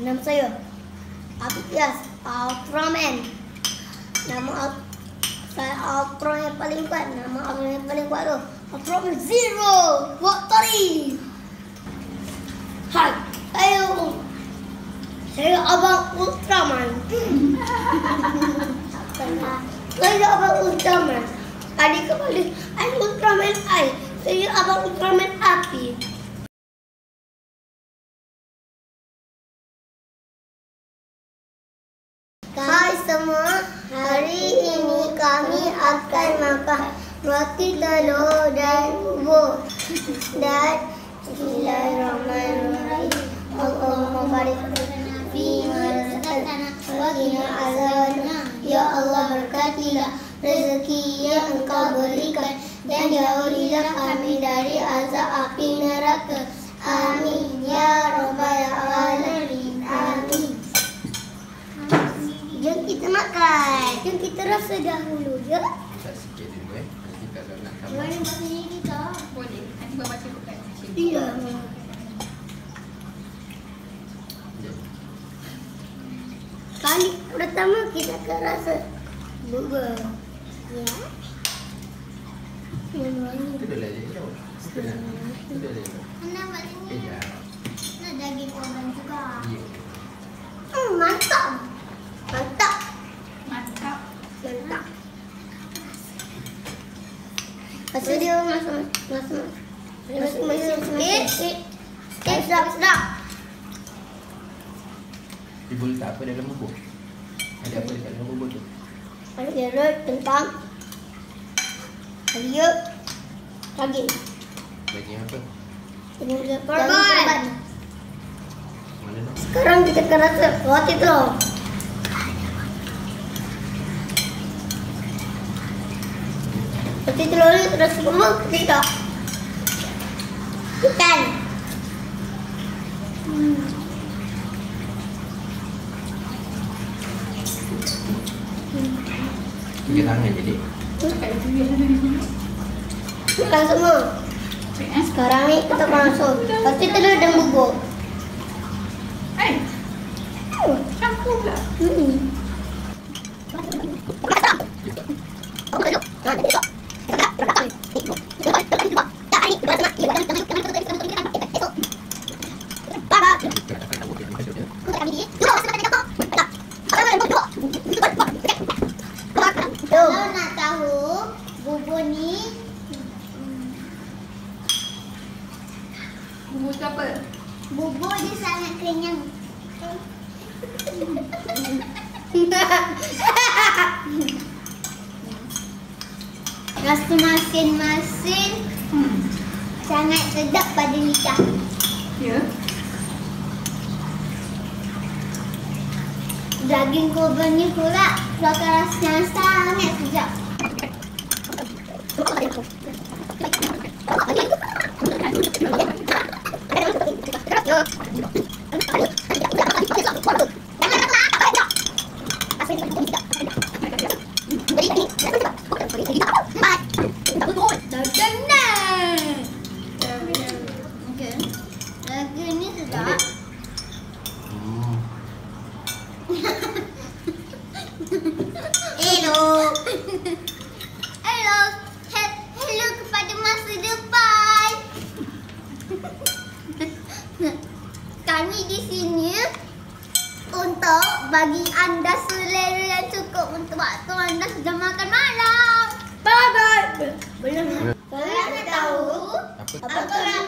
Nama saya Abias Ultraman. Nama saya Ultraman yang paling kuat. Nama Ultraman yang paling kuat tu Ultraman Zero Victory. Hai, saya Abang Ultraman. Saya Abang Ultraman. Adik kembali, Ultraman air. Saya Abang Ultraman api. Hai semua, hari ini kami akan makan roti telur dan bubur. Dan Bismillahirrahmanirrahim. Allahumma barik fima razaqtana wa qina azabannar. Ya Allah, berkatilah rezeki yang Engkau berikan dan jauhilah kami dari azab api neraka. Amin ya rabbal alamin. Amin. Jom kita makan. Jom kita rasa dahulu je. Masak sikit dulu Nanti kalau nak tambah. Mana bahasanya kita? Boleh. Nanti bawa baca bukan. Iya. Kali pertama kita akan rasa bubur. Ya. Yang wangi. Itu dah lagi jauh. Itu dah lagi. Mana bahasanya? Ya. Nak daging korban juga. Ya. Mantap. Mantap. Mantap. Mantap. Pasal dia masuk. Sedap. Ibu letak apa dalam bubur? Ada apa dekat dalam bubur tu? Ada carrot, kentang, sayur, daging. Daging apa? Daging korban. Mana tu? Sekarang kita akan rasa roti telur. Roti telur ni terasa gemuk ke tidak? Bukan. Tiga tangan jadi. Bukan semua. Sekarang ni kita akan masuk roti telur dan bubur. Campur pula. Kalau nak tahu bubur ni Bubur tu apa? bubur dia sangat kenyang. Rasa masin-masin sangat sedap pada lidah. Ya. Daging korban ni pula keluarkan rasa yang sangat sedap. Daging ni sedap. Hello. Hello kepada masa depan. Kami di sini untuk bagi anda selera yang cukup untuk waktu anda sudah makan malam. Bye bye. Belum. Kalau nak tahu Apa? apa